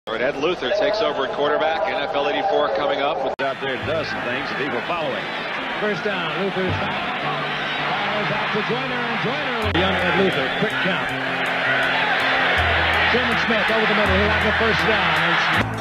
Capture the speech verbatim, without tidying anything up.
Ed Luther takes over at quarterback. N F L eighty-four coming up. With out there does some things that people following. First down, Luther's back. Fires out to Joyner, and Joyner. Young Ed Luther, quick count. Sherman Smith over the middle. He got the first down. It's